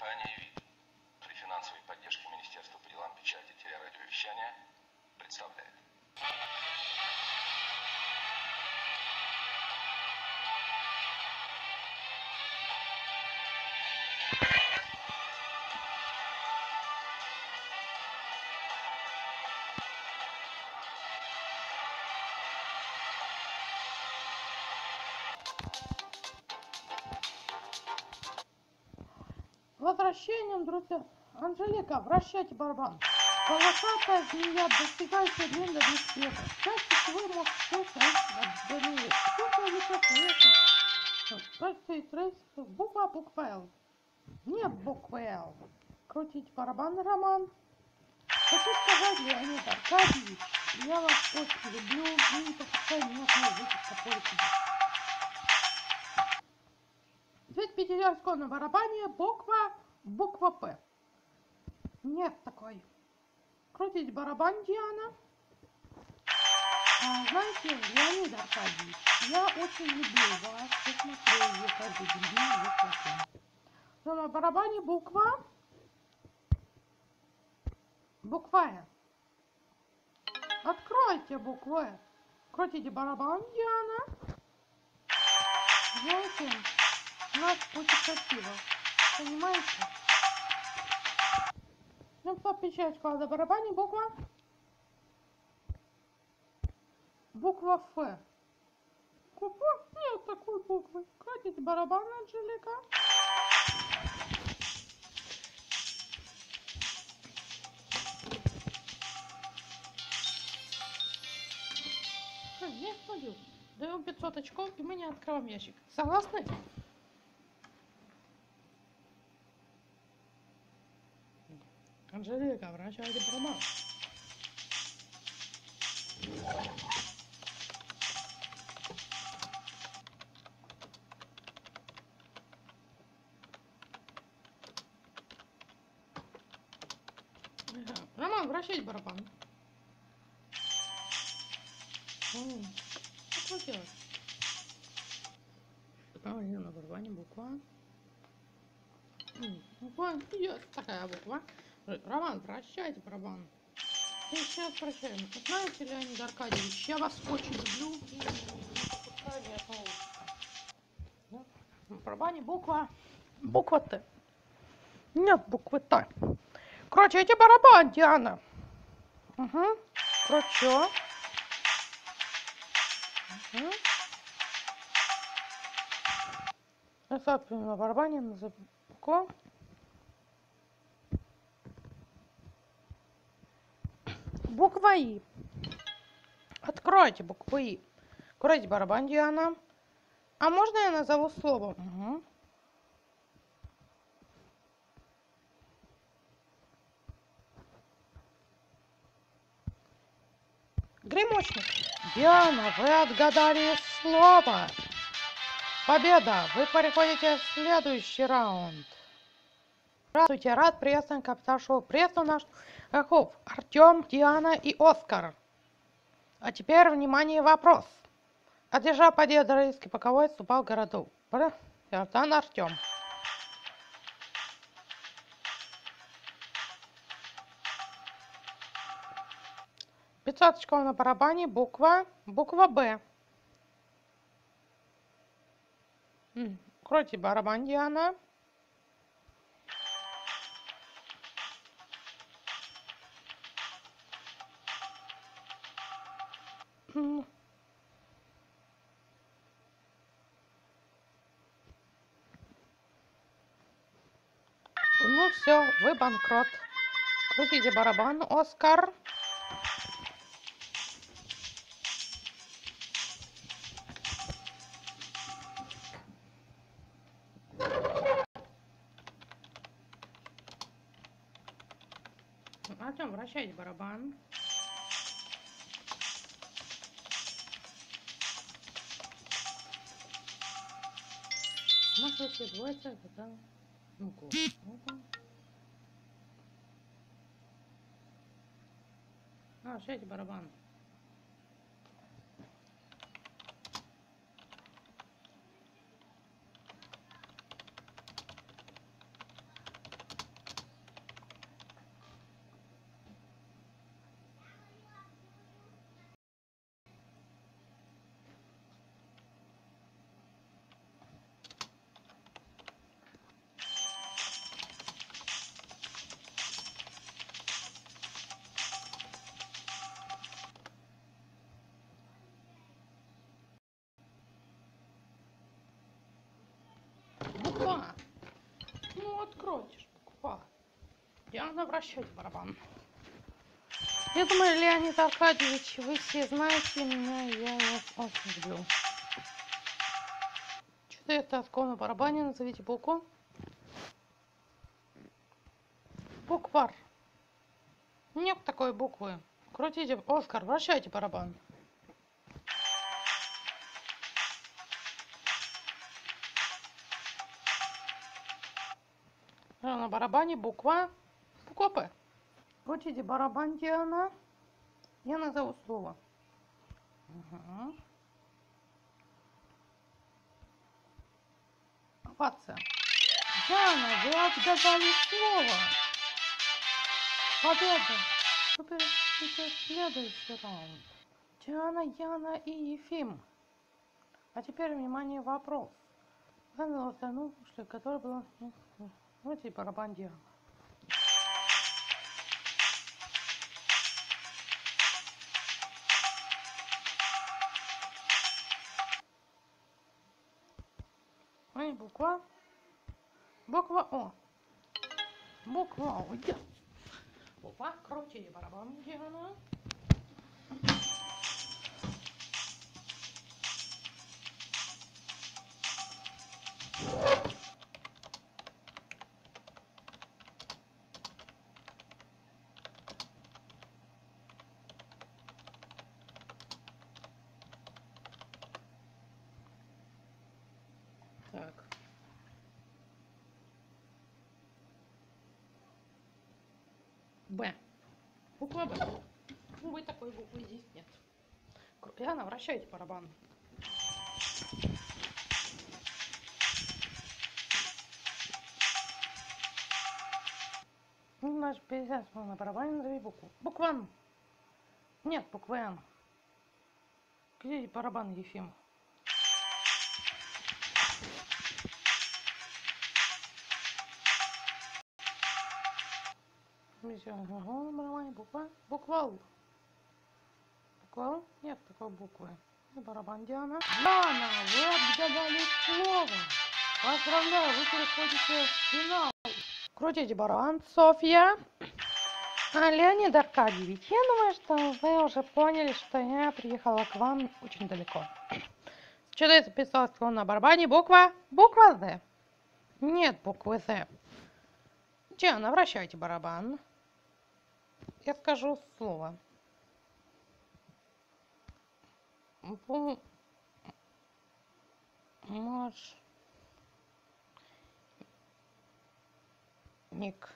Компания ВИД при финансовой поддержке Министерства по делам печати и телерадиовещания представляет. Возвращением, друзья. Анжелика, вращайте барабан. Полосатая змея, достигающая длины до 10 метров. Чаще всего может встречаться отдалее. Буква Л. Нет буквы Л. Крутить барабан, Роман. Хочу сказать, Леонид Аркадьевич, я вас очень люблю. Вы не попускайте меня снова выпуска поле. Ведь пятидесятка на барабане буква П. Нет такой. Крутить барабан, Диана. Знаете, Леонид Аркадьевич, я очень люблю вас. Я смотрю ее каждый день. Но на барабане буква Э. Откройте букву Э. Крутите барабан, Диана. Знаете, у нас очень красиво. Понимаете? Ну, по печатку на барабане буква Ф. Нет такой буквы. Крутите барабан, Анжелика. Я смотрю. Даем 500 очков, и мы не открываем ящик. Согласны? Анжелика, вращайте барабан. Роман, вращайте барабан. Что делать? На барабане буква. Есть такая буква. Роман, прощайте барабан. И сейчас прощаем. Знаете, Леонид Аркадьевич, я вас очень люблю. На барабане буква Т. Нет буквы Т. Крутите барабан, Диана. Угу. Кручу. Угу. На барабане на букву. Буква И. Откройте букву И. Кройте барабан, Диана. А можно я назову слово? Угу. Гремучник. Диана, вы отгадали слово. Победа! Вы переходите в следующий раунд. Здравствуйте, рад приветствовать капитан шоу. Приветствую наших игроков Артем, Диана и Оскар. А теперь, внимание, вопрос. Одержав победу российский полководец вступал в городу. Капитан Артем. Пятьсоточка на барабане, буква Б. Кройте барабан, Диана. Ну все, вы банкрот. Крутите барабан, Оскар. Артем, вращайте барабан. Может, если двоится, это ну-ка. Вращайте барабан. буква. Диана, вращайте барабан. Я думаю, Леонид Аркадьевич, вы все знаете меня, я вас очень люблю. 400 оскол на барабане, назовите букву. Буквар. Нет такой буквы. Крутите, Оскар, вращайте барабан. На барабане буква П. Крутите барабан, Диана. Я назову слово. Угу. Овация. Диана, вы отгадали слово. Победа. Супер, следующий раунд. Диана, Яна и Ефим. А теперь, внимание, вопрос. Занял остальную, который был... Вот и барабан Диана. И буква. Буква О. Буква О. Буква, крутите барабан Диана. Так. Б. Буква Б. Увы, такой буквы здесь нет. Диана, вращайте барабан. Наш 50 на барабане, назови букву. Буква Н. Нет, буквы Н. Где барабан, Ефим? Буква. Буква Л. Буква Л? Нет такой буквы. И барабан Диана. Диана, вы отгадали слово. Поздравляю, вы переходите в финал. Крутите барабан, Софья. Леонид Аркадьевич, я думаю, что вы уже поняли, что я приехала к вам очень далеко. 450 на барабане. Буква З. Нет буквы З. Диана, вращайте барабан. Я скажу слово. Ник.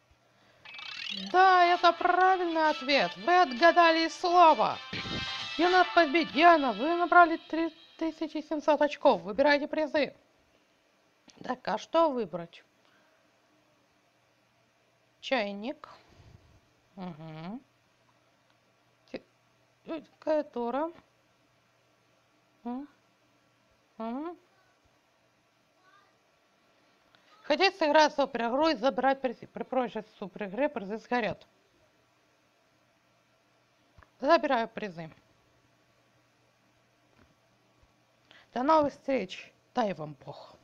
Да, это правильный ответ. Вы отгадали слово. И нас победить. Диана, вы набрали 3700 очков. Выбирайте призы. Так, а что выбрать? Чайник. Угу. Клавиатура. Угу. Хотите сыграть супер игру и забрать призы? При прочих супер игре призы сгорят. Забираю призы. До новых встреч. Дай вам Бог.